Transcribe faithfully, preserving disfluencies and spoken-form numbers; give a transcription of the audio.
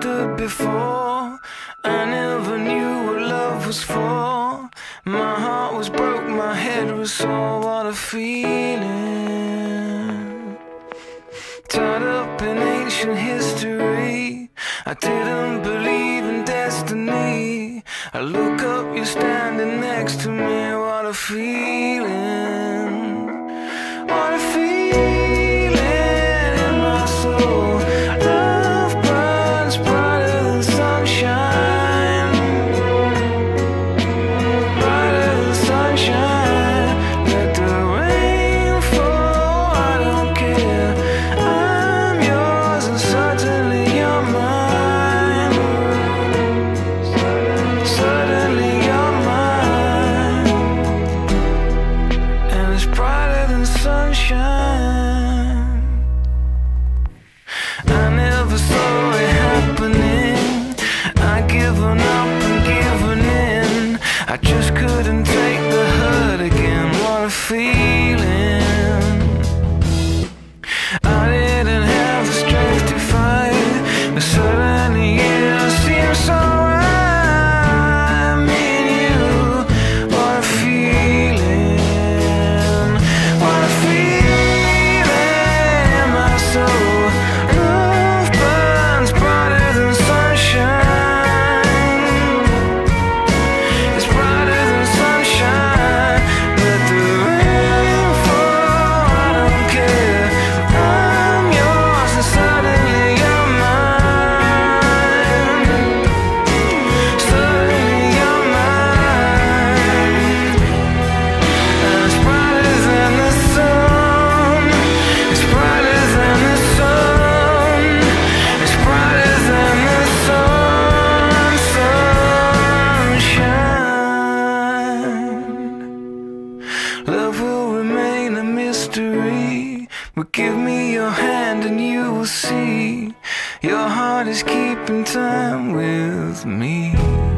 understood before. I never knew what love was for. My heart was broke, my head was sore. What a feeling, tied up in ancient history. I didn't believe in destiny. I look up, you're standing next to me. What a feeling, what a feeling in my soul. Love burns brighter than sunshine, brighter than sunshine. Let the rain fall, I don't care. I'm yours and suddenly you're mine. Suddenly you're mine, and it's brighter than sunshine. I never saw it happening. I given up and given in. I just couldn't take the hurt again. What a feeling, I didn't have the strength to fight, but suddenly it seems so right, me and you. What a feeling, what a feeling in my soul. Love burns brighter than sunshine. It's brighter than sunshine. Let the rain fall, I don't care. I'm yours and suddenly you're mine. Suddenly you're mine. And it's brighter than the sun. It's brighter than the sun. It's brighter than the sun. Sunshine. Love will remain a mystery, but give me your hand and you will see. Your heart is keeping time with me.